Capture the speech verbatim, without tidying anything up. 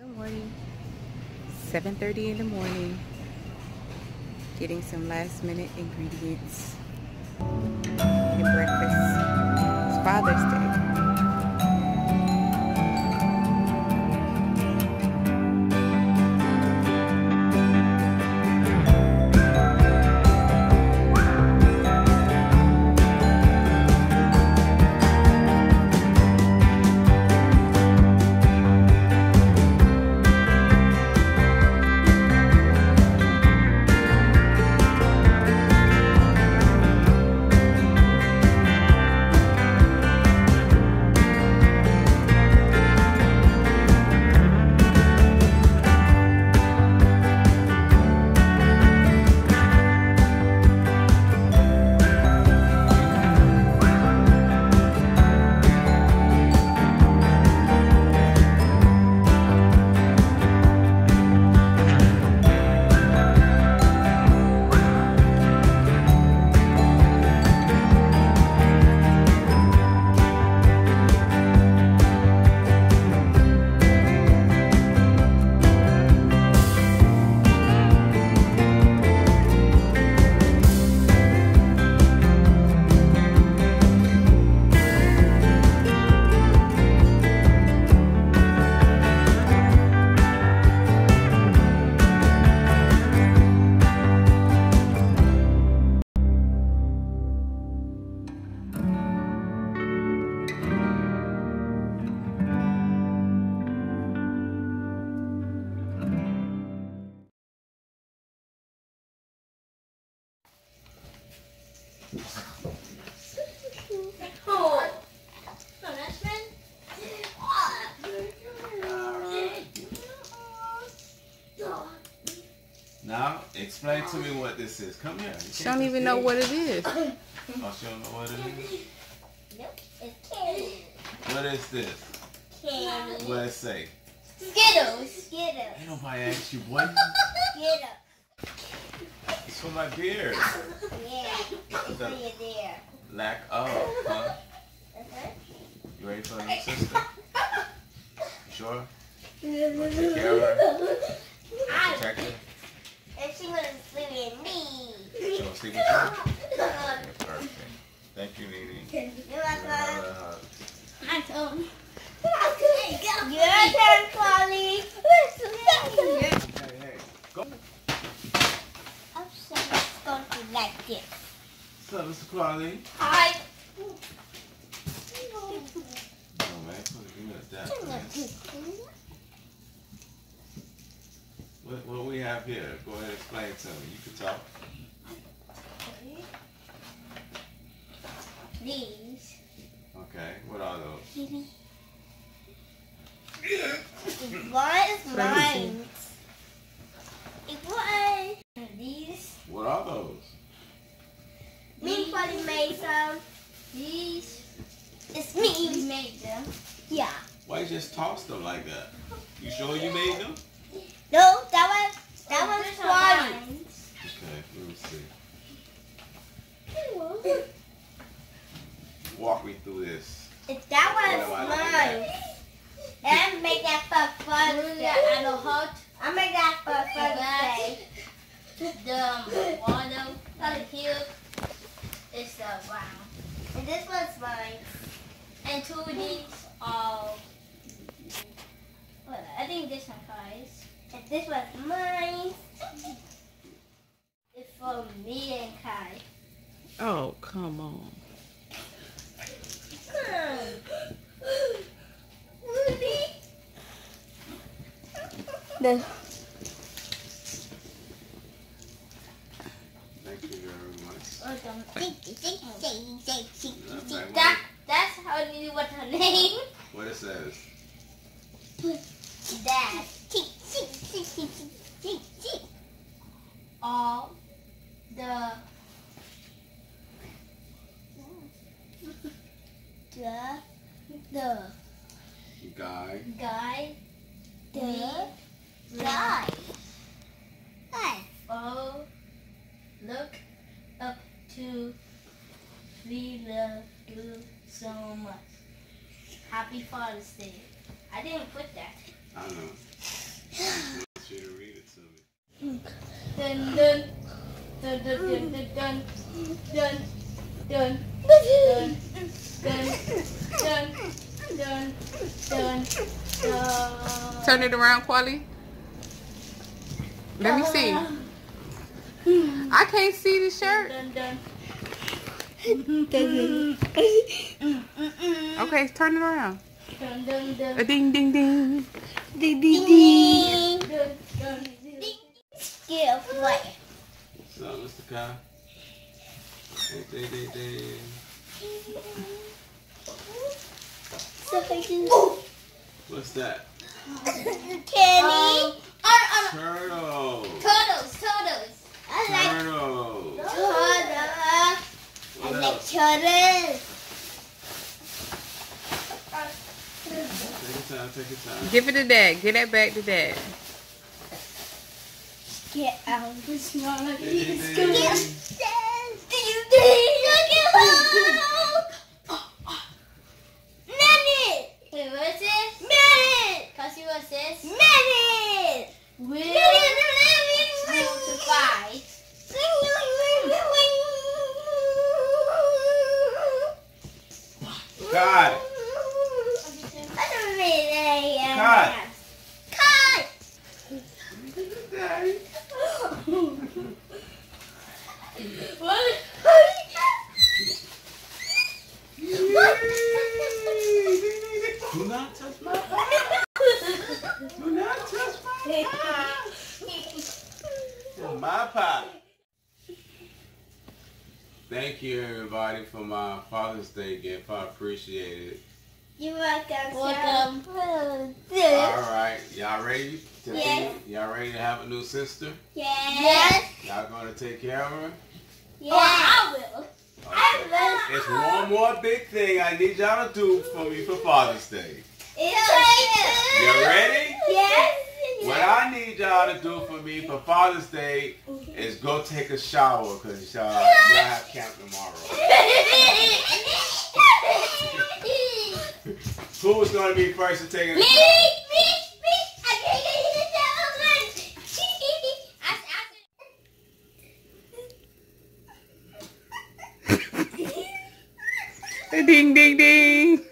Good morning. seven thirty in the morning. Getting some last minute ingredients. Making breakfast. It's Father's Day. Now, explain to me what this is. Come here. She don't even know what it is. Oh, she don't know what it is? Nope, it's candy. What is this? Candy. What it say? Skittles. Skittles. Ain't nobody asked you what? Skittles. It's for my beard. Yeah, it's for your dear. Lack of, huh? Uh-huh. You ready for your sister? You sure? You want to take care of her? Protect her? And she wouldn't sleep with me. She want to sleep with you? Okay, perfect. Thank you, Nene. You're welcome. I told him. Your turn, Polly. Hey, hey, go. I'm sure it's going to be like this. What's up, Mister Quali? Hi. Oh, man. Give me that. What, what we have here? Go ahead and explain to me. You can talk. These. Okay. What are those? One is mine. It was. These. What are those? Me and Polly made some. These. It's me. We made them. Yeah. Why you just toss them like that? You sure you made them? No, that was that was Polly. Okay, let me see. Walk me through this. If that was What am I looking mine. And make that for fun. I know how to. I make that for fun. The water right here is the brown. And this one's mine. And two of these are. Well, I think this one Kai's. And this one's mine. It's for me and Kai. Oh, come on. The Thank you very much. that, that's how you know what her name. What it says? Dad. All the the the Guy. guy the guy. Oh, look up to. We love you so much. Happy Father's Day. I didn't put that. I know. I just want you to read it to me. Dun dun dun dun dun dun dun dun dun dun dun dun dun. Turn it around, Quali. Let me see. I can't see the shirt. Dun dun. Okay, turn it around. Dun dun dun. A ding ding ding. Ding ding ding. Dun dun ding. Skill play. What's up, Mister Kai? Ding, ding, ding, ding. What's that? Kenny. Um, Turtle. Turtles, turtles. I like Turtle. turtles. I What like else? turtles. Take your time, take your time. Give it to Dad. Give that back to Dad. Get out of this one. Ding, ding, ding. Look at her. Minute. Wait, what's this? Minute. Cassie, what's this? Minute. Will to five. Kai. Kai. Kai. Daddy. What? Do not touch my pie. Do not touch my pie. It's my pie. Thank you, everybody, for my Father's Day gift. I appreciate it. You're welcome. Welcome. All right, y'all ready? To Yes. be, y'all ready to have a new sister? Yes. Y'all gonna take care of her? Yes. Oh, I will. Okay. It's one more big thing I need y'all to do for me for Father's Day. It's You ready? Yes. What I need y'all to do for me for Father's Day is go take a shower because y'all, y'all have camp tomorrow. Who's going to be first to take a Me, me, me. I can't get you the shower. Ding ding ding.